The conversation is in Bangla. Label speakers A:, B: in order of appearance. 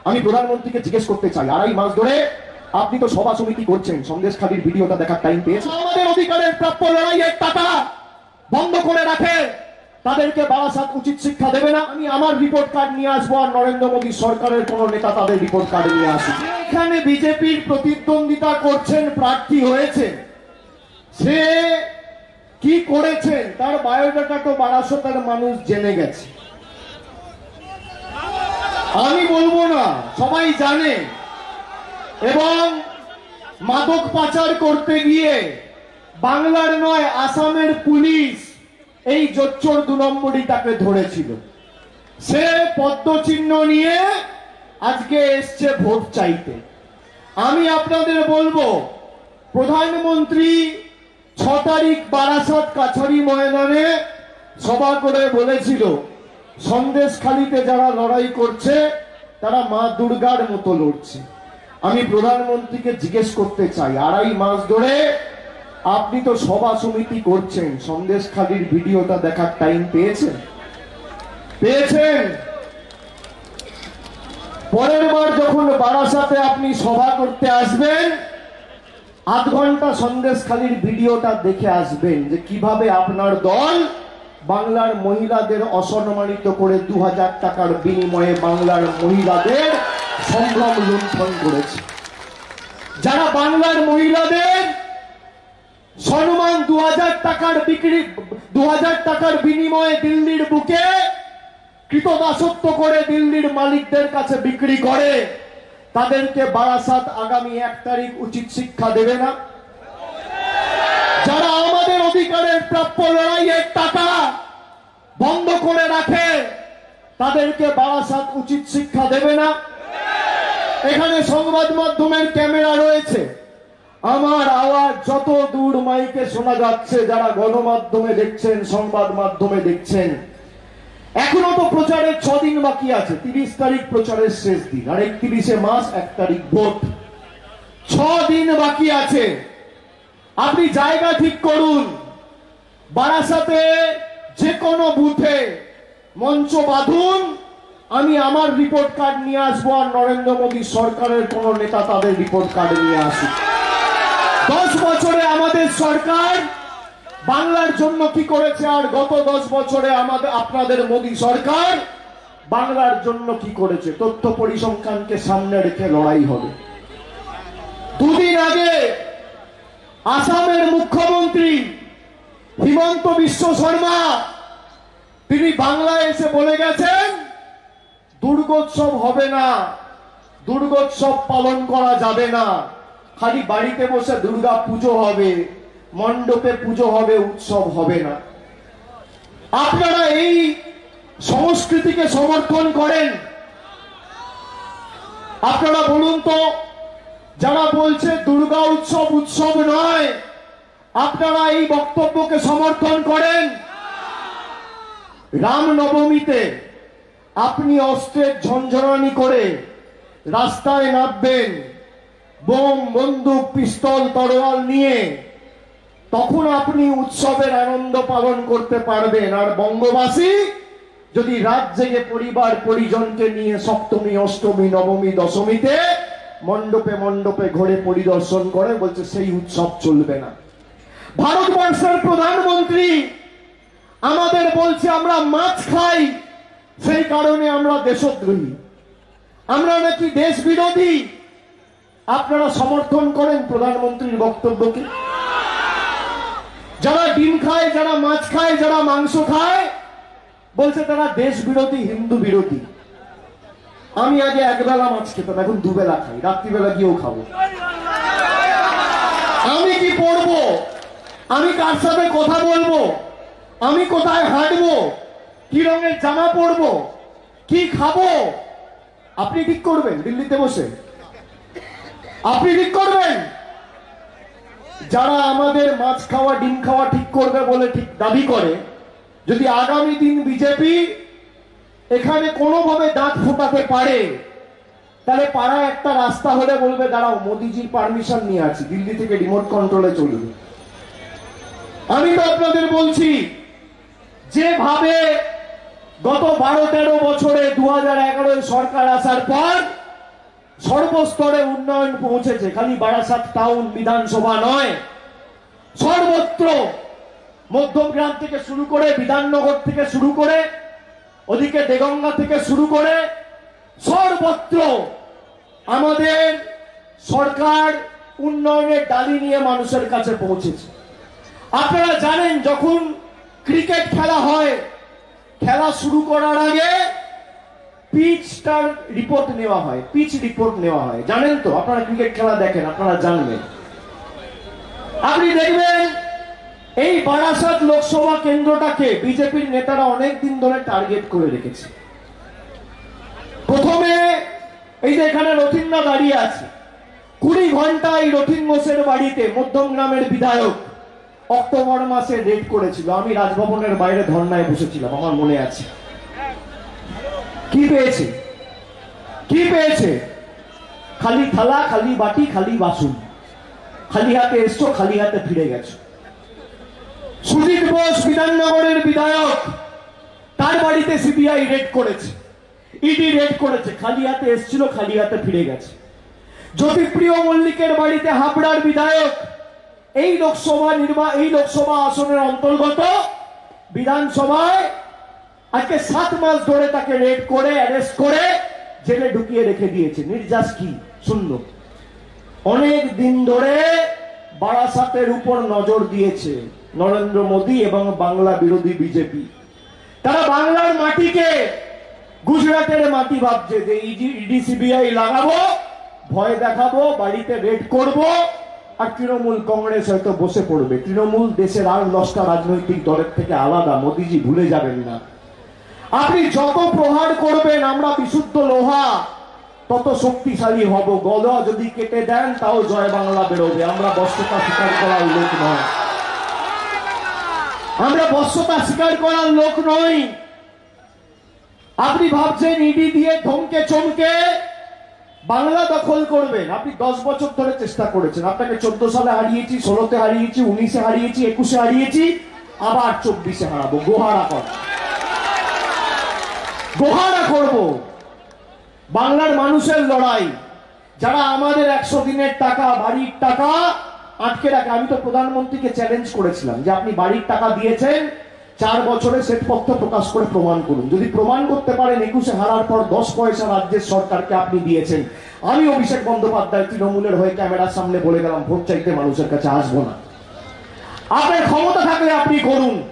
A: আমি প্রধানমন্ত্রীকে জিজ্ঞেস করতে চাই, 2.5 মাস ধরে আপনি তো সভা সমিতি করছেন, সন্দেশখালীর ভিডিওটা দেখার টাইম পেয়েছেন? আমাদের অধিকারের প্রাপ্য লড়াইয়ের টাকা বন্ধ করে রাখে, তাদেরকে বারাসাত উচিত শিক্ষা দেবে না। আমি আমার রিপোর্ট কার্ড নিয়ে আসবো, আর নরেন্দ্র মোদী সরকারের কোন নেতা তাদের রিপোর্ট কার্ড নিয়ে আসবে। এখানে বিজেপির প্রতিদ্বন্দ্বিতা করছেন, প্রার্থী হয়েছে, সে কি করেছেন তার বায়োডাটা তো বারাসাতের মানুষ জেনে গেছে। আমি বলবো না, সবাই জানে। এবং মাদক পাচার করতে গিয়ে বাংলার নয় আসামের পুলিশ এই জোচ্চোর 2 নম্বরই তাকে ধরেছিল। সে পদ্মচিহ্ন নিয়ে আজকে এসছে ভোট চাইতে। আমি আপনাদের বলবো, প্রধানমন্ত্রী 6 তারিখ বারাসাত কাছারি ময়দানে সভা করে বলেছিল, সন্দেশখালীতে যারা লড়াই করছে তারা মা দুর্গার মতো লড়ছে। আমি প্রধানমন্ত্রীকে জিজ্ঞেস করতে চাই, 2.5 মাস ধরে আপনি তো সভা সমিতি করছেন, সন্দেশখালীর ভিডিওটা দেখার টাইম পেয়েছেন? পরের বার যখন বারাসাতে আপনি সভা করতে আসবেন, 8 ঘন্টা সন্দেশখালীর ভিডিওটা দেখে আসবেন যে কিভাবে আপনার দল বাংলার মহিলাদের অসম্মানিত করে 2000 টাকার বিনিময়ে বাংলার মহিলাদের সম্ভ্রম লুণ্ঠন করেছে। যারা বাংলার মহিলাদের সম্মান 2000 টাকার বিনিময়ে দিল্লির বুকে কৃতদাসত্ব করে দিল্লির মালিকদের কাছে বিক্রি করে, তাদেরকে বারাসাত আগামী 1 তারিখ উচিত শিক্ষা দেবে না? যারা আমাদের অধিকারের প্রাপ্য লড়াইয়ের টাকা বন্ধ করে রাখে, তাদেরকে বারাসাত উচিত শিক্ষা দেবে না? এখানে সংবাদ মাধ্যমের ক্যামেরা রয়েছে, আমার আওয়াজ যত দূর মাইকে শোনা যাচ্ছে, যারা গণমাধ্যমে দেখছেন, সংবাদ মাধ্যমে দেখছেন, এখনো তো প্রচারের 6 দিন বাকি আছে। 30 তারিখ প্রচারের শেষ দিন, আর 31শে মাস 1 তারিখ ভোট। 6 দিন বাকি আছে। আপনি জায়গা ঠিক করুন, বারাসাতে যে কোনো বুথে মঞ্চ বাঁধুন, আমি আমার রিপোর্ট কার্ড নিয়ে আসবো, আর নরেন্দ্র মোদী সরকারের কোন নেতা তাদের রিপোর্ট কার্ড নিয়ে আসুক। 10 বছরে আমাদের সরকার বাংলার জন্য কি করেছে, আর গত 10 বছরে আপনাদের মোদী সরকার বাংলার জন্য কি করেছে, তথ্য পরিসংখ্যানকে সামনে রেখে লড়াই হবে। 2 দিন আগে আসামের মুখ্যমন্ত্রী হিমন্ত বিশ্ব শর্মা তিনি বাংলায় এসে বলে গেছেন, দুর্গোৎসব হবে না, দুর্গোৎসব পালন করা যাবে না, খালি বাড়িতে বসে দুর্গা পুজো হবে, মণ্ডপে পুজো হবে, উৎসব হবে না। আপনারা এই সংস্কৃতিকে সমর্থন করেন? আপনারা বলুন তো, যারা বলছে দুর্গা উৎসব উৎসব নয়, আপনারা এই বক্তব্যকে সমর্থন করেন? রামনবমীতে আপনি অস্ত্রের ঝনঝনানি করে রাস্তায় নামবেন, বোম, বন্দুক, পিস্তল, তরোয়াল নিয়ে, তখন আপনি উৎসবের আনন্দ পালন করতে পারবেন। আর বঙ্গবাসী যদি রাত জেগে পরিবার পরিজনকে নিয়ে সপ্তমী, অষ্টমী, নবমী, দশমীতে মণ্ডপে মণ্ডপে ঘুরে পরিদর্শন করে, বলছে সেই উৎসব চলবে না। ভারতবর্ষের প্রধানমন্ত্রী আমাদের বলছে আমরা মাছ খাই, সেই কারণে আমরা দেশদ্রোহী, আমরা নাকি দেশ বিরোধী। আপনারা সমর্থন করেন প্রধানমন্ত্রীর বক্তব্যকে? যারা ডিম খায়, যারা মাছ খায়, যারা মাংস খায়, বলছে তারা দেশ বিরোধী, হিন্দু বিরোধী। আমি আগে 1 বেলা মাছ খেতাম, এখন 2 বেলা খাই, রাত্রিবেলা গিয়েও খাবো। আমি কি পড়বো, আমি কার সাথে কথা বলবো, আমি কোথায় হাঁটবো, কি রঙের জামা পরবো, কি খাবো, আপনি ঠিক করবেন? দিল্লিতে বসে আপনি ঠিক করবেন? যারা আমাদের মাছ খাওয়া, ডিম খাওয়া ঠিক করবে বলে ঠিক দাবি করে, যদি আগামী দিন বিজেপি এখানে কোনোভাবে দাঁত ফোটাতে পারে, তাহলে পাড়ায় একটা রাস্তা হলে বলবে দাঁড়াও, মোদিজির পারমিশন নিয়ে আছি, দিল্লি থেকে রিমোট কন্ট্রোলে চলবে। আমি তো আপনাদের বলছি, যেভাবে গত 12-13 বছরে 2011 সরকার আসার পর সর্বস্তরে উন্নয়ন পৌঁছেছে। খালি বারাসাত টাউন বিধানসভা নয়, সর্বত্র মধ্যমগ্রাম থেকে শুরু করে, বিধাননগর থেকে শুরু করে, ওদিকে দেগঙ্গা থেকে শুরু করে সর্বত্র আমাদের সরকার উন্নয়নের ডালি নিয়ে মানুষের কাছে পৌঁছেছে। আপনারা জানেন, যখন ক্রিকেট খেলা হয়, খেলা শুরু করার আগে পিচটার রিপোর্ট নেওয়া হয়, পিচ রিপোর্ট নেওয়া হয়। জানেন তো? আপনারা ক্রিকেট খেলা দেখেন, আপনারা জানবেন। আপনি দেখবেন এই বারাসাত লোকসভা কেন্দ্রটাকে বিজেপির নেতারা অনেক দিন ধরে টার্গেট করে রেখেছে। প্রথমে এই যে এখানে রথিনদা দাঁড়িয়ে আছে, 20 ঘন্টা এই রথিন ঘোষের বাড়িতে মধ্যমগ্রামের বিধায়ক অক্টোবর মাসে রেড করেছিল। আমি রাজভবনের বাইরে ধর্নায় বসেছিলাম, আমার মনে আছে। কি পেয়েছে? কি পেয়েছে? খালি থালা, খালি বাটি, খালি বাসন। খালি হাতে এসছো, খালি হাতে ফিরে গেছো। সুজিত বোস বিধাননগরের বিধায়ক, তার বাড়িতে সিবিআই রেড করেছে, ইডি রেড করেছে। খালি হাতে এসছিল, খালি হাতে ফিরে গেছে। জ্যোতিপ্রিয় মল্লিকের বাড়িতে হাবড়ার বিধায়ক এই লোকসভা আসনের অন্তর্গত বিধানসভায় আজকে 7 মাস ধরে তাকে রেড করে, অ্যারেস্ট করে জেলে ঢুকিয়ে রেখে দিয়েছে। নির্যাস কি শূন্য। অনেক দিন ধরে বারাসাতের উপর নজর দিয়েছে নরেন্দ্র মোদী এবং বাংলা বিরোধী বিজেপি। তারা বাংলার মাটিকে গুজরাটের মাটি ভাবছে যে ইডি সিবিআই লাগাবো, ভয় দেখাবো, বাড়িতে রেড করব, আর তৃণমূল কংগ্রেস হয়তো বসে পড়বে। তৃণমূল দেশের আর 10টা রাজনৈতিক দলের থেকে আলাদা, মোদীজি ভুলে যাবেন না। আপনি যত প্রহার করবেন, আমরা বিশুদ্ধ লোহা, তত শক্তিশালী হব। গলা যদি কেটে দেন তাও জয় বাংলা বেরোবে। আমরা বস্ত্রতা স্বীকার করার লোক নয়, আমরা বস্ত্রতা স্বীকার করার লোক নই। আপনি ভাবছেন ইডি দিয়ে ধমকে চমকে বাংলা দখল করবেন। আপনি 10 বছর ধরে চেষ্টা করেছেন। আপনাকে 14 সালে হারিয়েছি, 16-তে হারিয়েছি, 19-এ হারিয়েছি, 21-এ হারিয়েছি, আবার 24-এ হারাবো। গোহারা কর, গোহারা করবো। বাংলার মানুষের লড়াই, যারা আমাদের 100 দিনের টাকা, বাড়ির টাকা আটকে রাখে। আমি তো প্রধানমন্ত্রীকে চ্যালেঞ্জ করেছিলাম যে আপনি বাড়ির টাকা দিয়েছেন, 4 বছরে শ্বেতপত্র প্রকাশ করে প্রমাণ করুন। যদি প্রমাণ করতে পারেন 21-এ হারার পর 10 পয়সা রাজ্যের সরকারকে আপনি দিয়েছেন। আমি অভিষেক বন্দ্যোপাধ্যায় তৃণমূলের হয়ে ক্যামেরার সামনে বলে গেলাম, ভোট চাইতে মানুষের কাছে আসবো না। আপনার ক্ষমতা থাকলে আপনি করুন।